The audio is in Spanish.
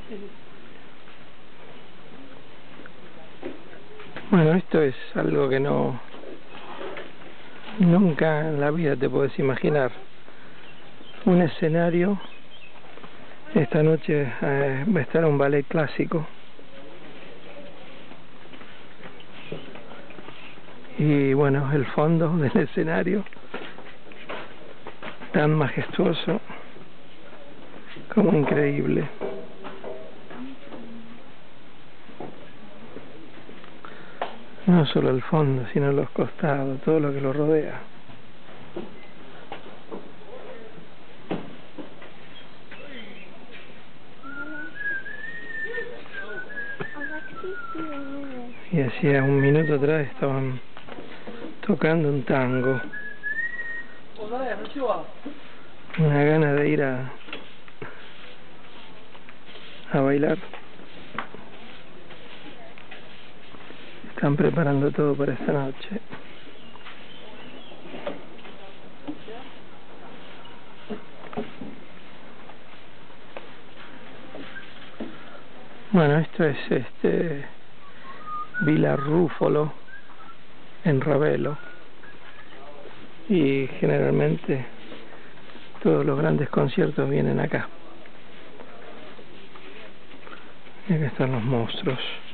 Bueno, esto es algo que nunca en la vida te puedes imaginar. Un escenario. Esta noche va a estar un ballet clásico. Y bueno, el fondo del escenario, tan majestuoso como increíble. No solo el fondo, sino los costados, todo lo que lo rodea. Y hacía un minuto atrás estaban tocando un tango. Una gana de ir a bailar. Están preparando todo para esta noche. Bueno, esto es Villa Ruffolo en Ravello, y generalmente todos los grandes conciertos vienen acá. Y acá están los monstruos.